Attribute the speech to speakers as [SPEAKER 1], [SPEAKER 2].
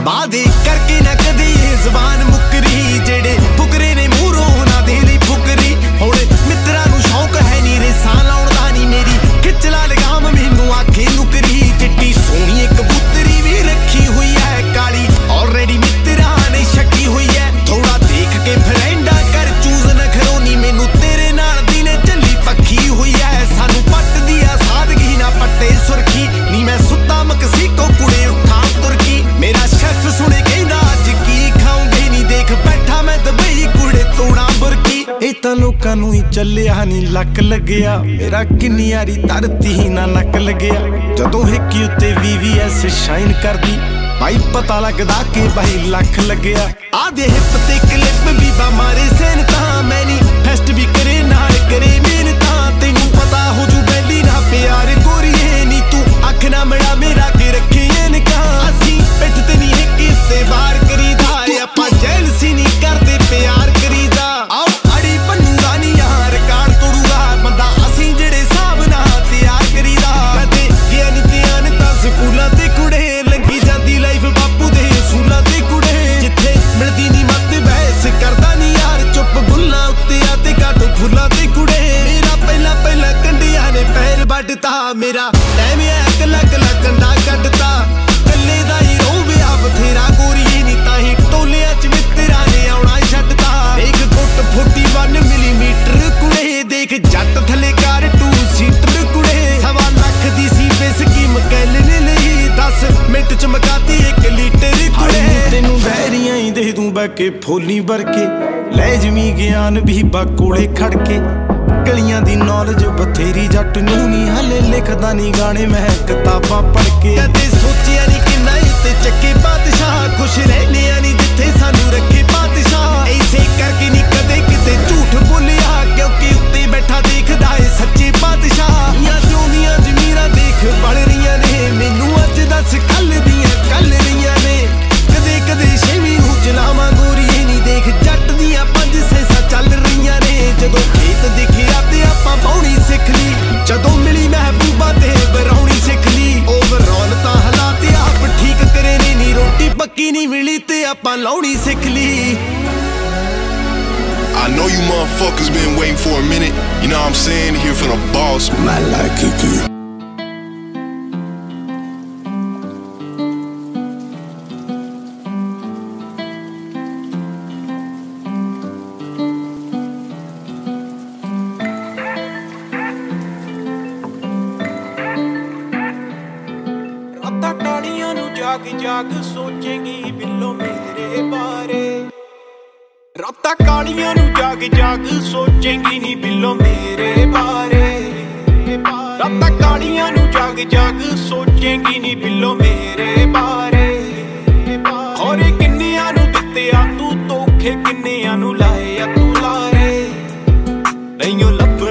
[SPEAKER 1] वादे करके ना कदे ये जुबान मुकरी जेड़े फुकरे ने मूरों ना दे ली फुकरी हुण मित्रां नूं शौक है नी रेसां लाउण दा नी मेरी खिच ला लगाम मैनूं आखे नुकरी चिट्टी सोहणी एक कबूतरी भी रखी हुई है काली ऑलरेडी मित्रां ने छकी हुई है थोड़ा देख के फ्रेंडा कर चूज न खरोनी मैनूं तेरे नाल दिने चली पक्की हुई है सानू पट दिया सादगी ना पट्टे सुरखी नी मैं सुत्ता मकसीको कुड़े उठा तुरकी मेरा शेफ सुने कहंदा अज की खाऊंगी नी देख बैठा मैं दुबई कुड़े तोड़ा बुरकी ए तां लोकां नूं ही चलिया नी लक लगया मेरा किन्नी यारी धरती ही ना नक लगया जदों हिक्की उत्ते VVS शाइन करदी भाई पता लगदा कि भाई लख लगया आधे हिप ते क्लिप भी बा मारे सेन तां मैनी फेस्ट भी करे नाल करे मेहनतां तैनूं पता हो जू बैली ना प्यार गोरीए नी तू अख ना मड़ा मेरा के रखे इनका असी पिठ ते नी हिक्की ते वार करीदा आपां जेलसी नी करदे प्यार करीदा आओ अड़ी भन्नूगा नी यार रिकार्ड तोड़ूगा बंदा असी जेड़े हिसाब ना तैयार करीदा कदे गया नी ध्यान तां स्कूलां ते कुड़े लगी जांदी लाइफ बापू दे सूलां ते कुड़े जिथे मिलदी नी मत बहस करदा नी यार चुप बुल्लां उत्ते आते काटो फुल्लां ते कुड़े मेरा पहला कंडियां ने पैर वड्डता मेरा टाइम है कला कला कंडा कड्डता कल्ले दा ही रोविया बथेरा गोरीए नी ताही टोलियां च मित्रां ने आउणा छड्डता देख गुट 41 मिलीमीटर कुड़े देख जट थले कार 2 सीटर कुड़े 1.25 लाख दी सी बेसकीम कैलने लई 10 मिंट च मकाती 1 लीटर कुड़े तेनू बहरियां ही दे दूं बैके फोली भरके ले जमी ज्ञान भी बा कोले खड़के गलियां दी नॉलेज बथेरी जट नूं नी हले लिखदा नी गाने मैं किताबां पढ़ के कदे सोचिया नी कि ना उत्ते चक्के बादशाह खुश रहने नी जिथे सानू रखे बादशाह ऐसे करके नी कदे किते झूठ बोलिया क्योंकि उत्ते बैठा देखदा है सच्चे बादशाह या जोंदियां जमीरां देख बल रहीआं ने मैनू अज दस कल दियां कल रहीआं ने कदे कदे छेवीं नूं जलावां गोरीए नी देख जट दियां 5 सैसां चल रहीआं ने जदों खेत दिखिया ते आपां बाउणी सिख ली जदों मिली महबूबा ते बरौणी सिख ली ओवरऑल तां हालात आप ठीक करे ने नी रोटी पक्की नी मिली ते आपां लाउणी सिख ली
[SPEAKER 2] I know you motherfuckers been waiting for a minute. You know what I'm saying? Here for the boss.
[SPEAKER 3] I like it too.
[SPEAKER 4] रातां कालियां नूं जाग जाग सोचेंगी बिल्लो मेरे बारे रातां कालियां नूं जाग जाग सोचेंगी नी बिल्लो मेरे बारे रातां कालियां नूं जाग जाग सोचेंगी नी बिल्लो मेरे बारे खौरे किन्नियां नूं दित्ते आ तू धोखे किन्नियां नूं लाए आ तू लारे नहीं लभ